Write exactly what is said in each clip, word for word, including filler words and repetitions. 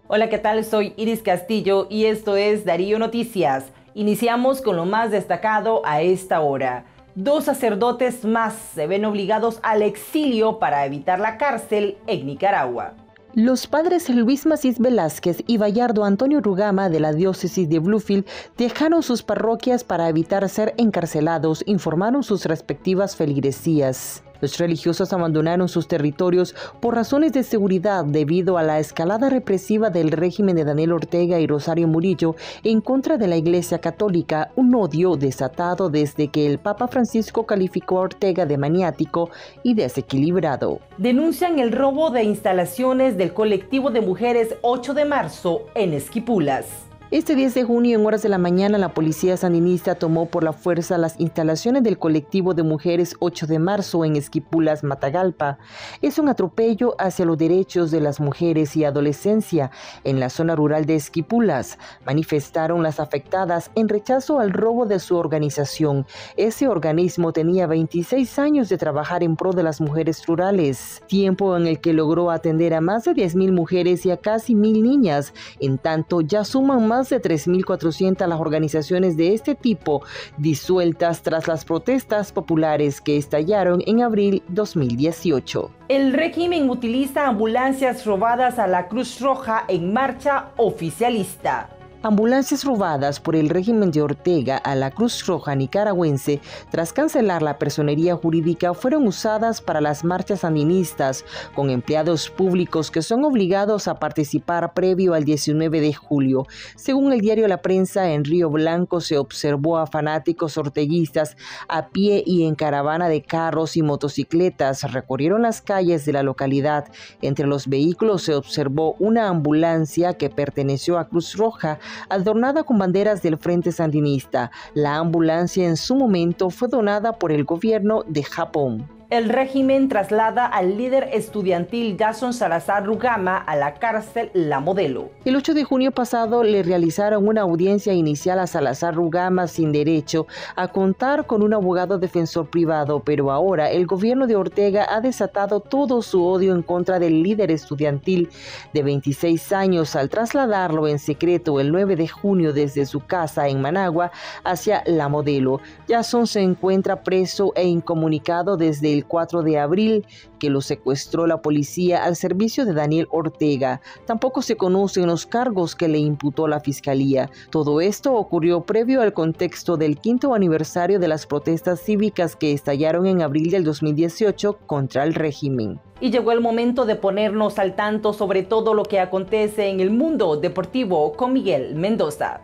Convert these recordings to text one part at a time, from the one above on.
Hola, ¿qué tal? Soy Iris Castillo y esto es Darío Noticias. Iniciamos con lo más destacado a esta hora. Dos sacerdotes más se ven obligados al exilio para evitar la cárcel en Nicaragua. Los padres Luis Macís Velázquez y Bayardo Antonio Rugama de la diócesis de Bluefield dejaron sus parroquias para evitar ser encarcelados, informaron sus respectivas feligresías. Los religiosos abandonaron sus territorios por razones de seguridad debido a la escalada represiva del régimen de Daniel Ortega y Rosario Murillo en contra de la Iglesia Católica, un odio desatado desde que el Papa Francisco calificó a Ortega de maniático y desequilibrado. Denuncian el robo de instalaciones del colectivo de mujeres ocho de marzo en Esquipulas. Este diez de junio, en horas de la mañana, la policía sandinista tomó por la fuerza las instalaciones del colectivo de mujeres ocho de marzo en Esquipulas, Matagalpa. Es un atropello hacia los derechos de las mujeres y adolescencia en la zona rural de Esquipulas, manifestaron las afectadas en rechazo al robo de su organización. Ese organismo tenía veintiséis años de trabajar en pro de las mujeres rurales, tiempo en el que logró atender a más de diez mil mujeres y a casi mil niñas. En tanto, ya suman más Más de tres mil cuatrocientas las organizaciones de este tipo disueltas tras las protestas populares que estallaron en abril dos mil dieciocho. El régimen utiliza ambulancias robadas a la Cruz Roja en marcha oficialista. Ambulancias robadas por el régimen de Ortega a la Cruz Roja nicaragüense tras cancelar la personería jurídica fueron usadas para las marchas sandinistas con empleados públicos que son obligados a participar previo al diecinueve de julio. Según el diario La Prensa, en Río Blanco se observó a fanáticos orteguistas a pie y en caravana de carros y motocicletas. Recorrieron las calles de la localidad. Entre los vehículos se observó una ambulancia que perteneció a Cruz Roja, adornada con banderas del Frente Sandinista. La ambulancia en su momento fue donada por el gobierno de Japón. El régimen traslada al líder estudiantil Jason Salazar Rugama a la cárcel La Modelo. El ocho de junio pasado le realizaron una audiencia inicial a Salazar Rugama sin derecho a contar con un abogado defensor privado, pero ahora el gobierno de Ortega ha desatado todo su odio en contra del líder estudiantil de veintiséis años al trasladarlo en secreto el nueve de junio desde su casa en Managua hacia La Modelo. Jason se encuentra preso e incomunicado desde el cuatro de abril, que lo secuestró la policía al servicio de Daniel Ortega. Tampoco se conocen los cargos que le imputó la fiscalía. Todo esto ocurrió previo al contexto del quinto aniversario de las protestas cívicas que estallaron en abril del dos mil dieciocho contra el régimen. Y llegó el momento de ponernos al tanto sobre todo lo que acontece en el mundo deportivo con Miguel Mendoza.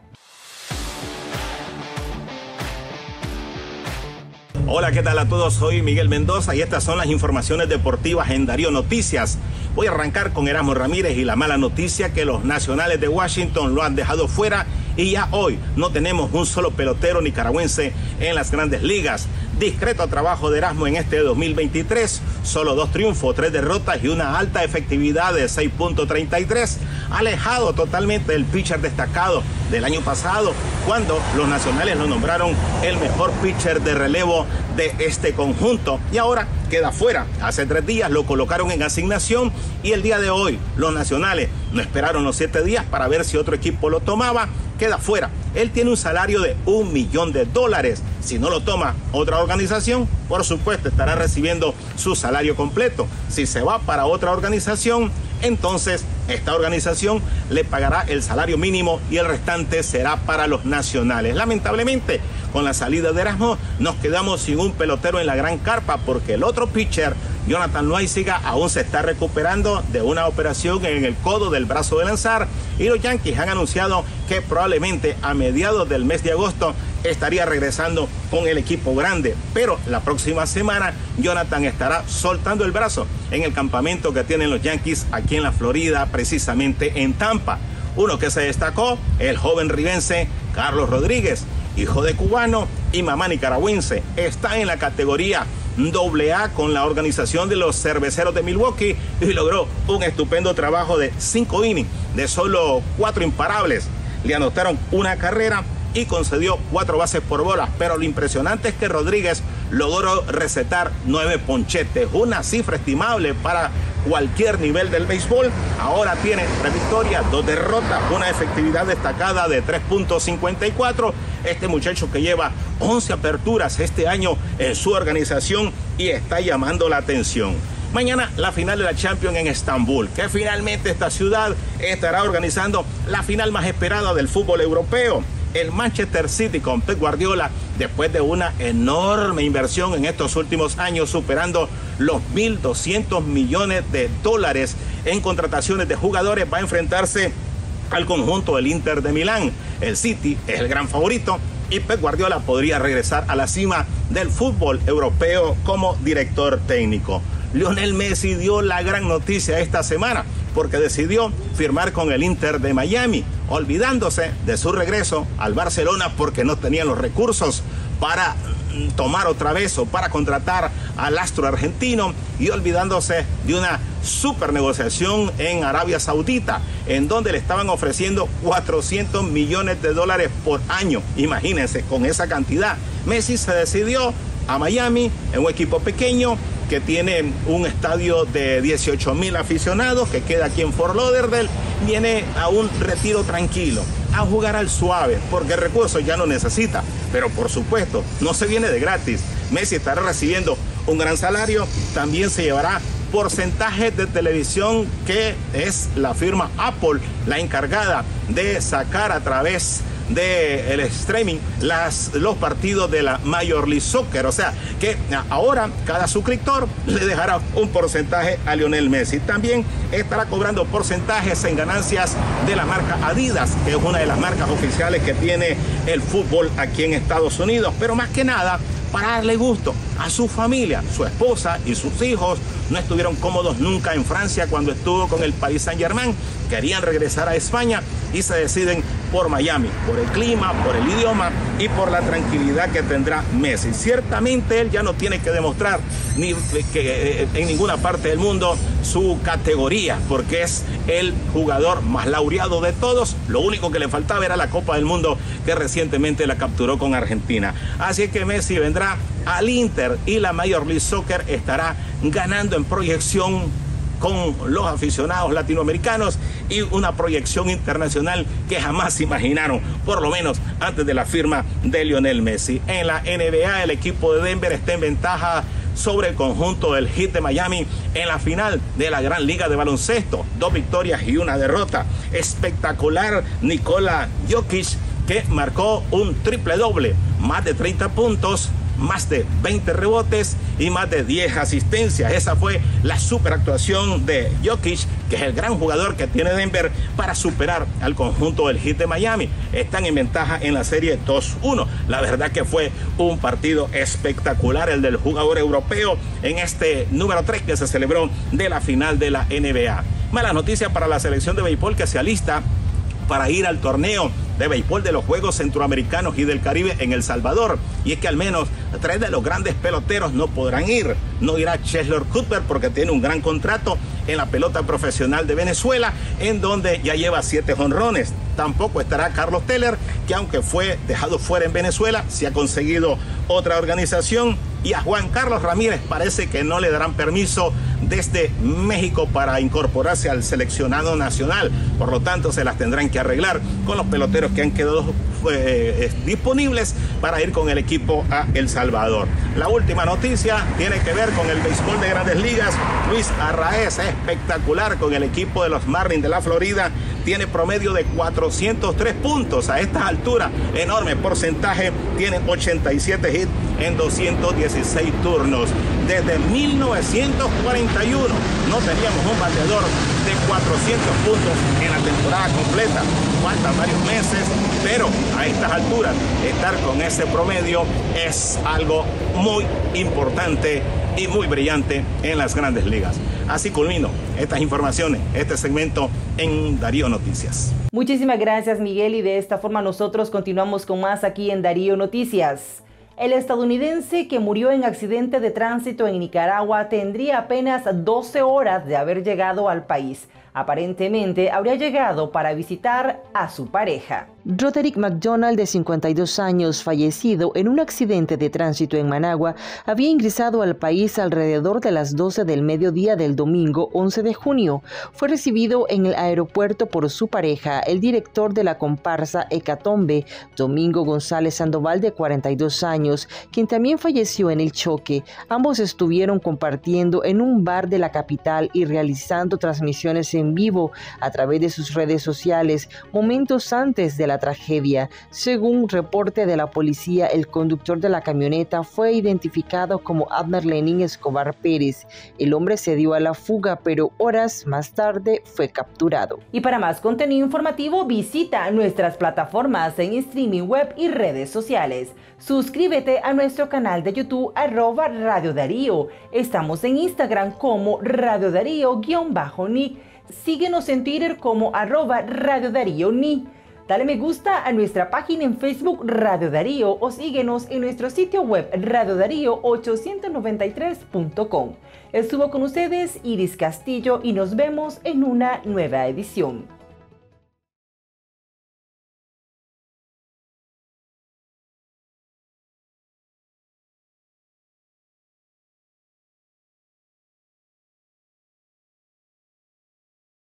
Hola, ¿qué tal a todos? Soy Miguel Mendoza y estas son las informaciones deportivas en Darío Noticias. Voy a arrancar con Erasmo Ramírez y la mala noticia que los Nacionales de Washington lo han dejado fuera y ya hoy no tenemos un solo pelotero nicaragüense en las grandes ligas. Discreto trabajo de Erasmo en este dos mil veintitrés, solo dos triunfos, tres derrotas y una alta efectividad de seis punto treinta y tres, alejado totalmente del pitcher destacado del año pasado, cuando los Nacionales lo nombraron el mejor pitcher de relevo de este conjunto y ahora queda fuera. Hace tres días lo colocaron en asignación y el día de hoy los Nacionales no esperaron los siete días para ver si otro equipo lo tomaba, queda fuera. Él tiene un salario de un millón de dólares. Si no lo toma otra organización, por supuesto estará recibiendo su salario completo. Si se va para otra organización, entonces esta organización le pagará el salario mínimo y el restante será para los Nacionales. Lamentablemente, con la salida de Erasmo, nos quedamos sin un pelotero en la gran carpa porque el otro pitcher, Jonathan Loaiziga, aún se está recuperando de una operación en el codo del brazo de lanzar y los Yankees han anunciado que probablemente a mediados del mes de agosto estaría regresando con el equipo grande, pero la próxima semana Jonathan estará soltando el brazo en el campamento que tienen los Yankees aquí en la Florida, precisamente en Tampa. Uno que se destacó, el joven ribense Carlos Rodríguez, hijo de cubano y mamá nicaragüense, está en la categoría doble A con la organización de los Cerveceros de Milwaukee y logró un estupendo trabajo de cinco innings de solo cuatro imparables. Le anotaron una carrera y concedió cuatro bases por bolas, pero lo impresionante es que Rodríguez logró recetar nueve ponchetes, una cifra estimable para cualquier nivel del béisbol. Ahora tiene tres victorias, dos derrotas, una efectividad destacada de tres punto cincuenta y cuatro. Este muchacho que lleva once aperturas este año en su organización y está llamando la atención. Mañana la final de la Champions en Estambul, que finalmente esta ciudad estará organizando la final más esperada del fútbol europeo. El Manchester City con Pep Guardiola, después de una enorme inversión en estos últimos años, superando los mil doscientos millones de dólares en contrataciones de jugadores, va a enfrentarse al conjunto del Inter de Milán. El City es el gran favorito y Pep Guardiola podría regresar a la cima del fútbol europeo como director técnico. Lionel Messi dio la gran noticia esta semana porque decidió firmar con el Inter de Miami, olvidándose de su regreso al Barcelona porque no tenían los recursos para tomar otra vez o para contratar al astro argentino, y olvidándose de una super negociación en Arabia Saudita, en donde le estaban ofreciendo cuatrocientos millones de dólares por año. Imagínense, con esa cantidad, Messi se decidió a Miami, en un equipo pequeño que tiene un estadio de dieciocho mil aficionados, que queda aquí en Fort Lauderdale. Viene a un retiro tranquilo, a jugar al suave, porque recursos ya no necesita. Pero por supuesto, no se viene de gratis. Messi estará recibiendo un gran salario, también se llevará porcentajes de televisión, que es la firma Apple la encargada de sacar a través del streaming las, los partidos de la Major League Soccer. O sea que ahora cada suscriptor le dejará un porcentaje a Lionel Messi. También estará cobrando porcentajes en ganancias de la marca Adidas, que es una de las marcas oficiales que tiene el fútbol aquí en Estados Unidos. Pero más que nada, para darle gusto a su familia. Su esposa y sus hijos no estuvieron cómodos nunca en Francia cuando estuvo con el Paris Saint-Germain. Querían regresar a España y se deciden por Miami, por el clima, por el idioma y por la tranquilidad que tendrá Messi. Ciertamente él ya no tiene que demostrar ni que en ninguna parte del mundo su categoría, porque es el jugador más laureado de todos. Lo único que le faltaba era la Copa del Mundo, que recientemente la capturó con Argentina. Así que Messi vendrá al Inter y la Major League Soccer estará ganando en proyección con los aficionados latinoamericanos y una proyección internacional que jamás imaginaron, por lo menos antes de la firma de Lionel Messi. En la N B A, el equipo de Denver está en ventaja sobre el conjunto del Heat de Miami en la final de la Gran Liga de Baloncesto. Dos victorias y una derrota. Espectacular Nikola Jokic, que marcó un triple doble, más de treinta puntos, más de veinte rebotes y más de diez asistencias. Esa fue la super actuación de Jokic, que es el gran jugador que tiene Denver para superar al conjunto del Heat de Miami. Están en ventaja en la serie dos uno. La verdad que fue un partido espectacular el del jugador europeo en este número tres que se celebró de la final de la N B A. Malas noticias para la selección de béisbol, que se alista para ir al torneo de béisbol de los Juegos Centroamericanos y del Caribe en El Salvador. Y es que al menos tres de los grandes peloteros no podrán ir. No irá Cheslor Cuthbert porque tiene un gran contrato en la pelota profesional de Venezuela, en donde ya lleva siete jonrones. Tampoco estará Carlos Teller, que aunque fue dejado fuera en Venezuela, se ha conseguido otra organización. Y a Juan Carlos Ramírez parece que no le darán permiso desde México para incorporarse al seleccionado nacional. Por lo tanto, se las tendrán que arreglar con los peloteros que han quedado eh, disponibles para ir con el equipo a El Salvador. La última noticia tiene que ver con el béisbol de Grandes Ligas. Luis Arraez, espectacular con el equipo de los Marlins de la Florida. Tiene promedio de cuatrocientos tres puntos a estas alturas. Enorme porcentaje. Tiene ochenta y siete hits en doscientos dieciséis turnos. Desde mil novecientos cuarenta y uno no teníamos un bateador de cuatrocientos puntos en la temporada completa. Faltan varios meses, pero a estas alturas estar con ese promedio es algo muy importante y muy brillante en las Grandes Ligas. Así culmino estas informaciones, este segmento en Darío Noticias. Muchísimas gracias, Miguel, y de esta forma nosotros continuamos con más aquí en Darío Noticias. El estadounidense que murió en accidente de tránsito en Nicaragua tendría apenas doce horas de haber llegado al país. Aparentemente habría llegado para visitar a su pareja. Roderick McDonald, de cincuenta y dos años, fallecido en un accidente de tránsito en Managua, había ingresado al país alrededor de las doce del mediodía del domingo once de junio. Fue recibido en el aeropuerto por su pareja, el director de la comparsa Hecatombe, Domingo González Sandoval, de cuarenta y dos años, quien también falleció en el choque. Ambos estuvieron compartiendo en un bar de la capital y realizando transmisiones en vivo a través de sus redes sociales momentos antes de la tragedia. Según reporte de la policía, el conductor de la camioneta fue identificado como Abner Lenín Escobar Pérez. El hombre se dio a la fuga, pero horas más tarde fue capturado. Y para más contenido informativo, visita nuestras plataformas en streaming web y redes sociales. Suscríbete a nuestro canal de YouTube arroba Radio Darío. Estamos en Instagram como Radio Darío-Ni. Síguenos en Twitter como arroba Radio Darío Ni. Dale me gusta a nuestra página en Facebook Radio Darío o síguenos en nuestro sitio web radio darío ochocientos noventa y tres punto com. Estuvo con ustedes Iris Castillo y nos vemos en una nueva edición.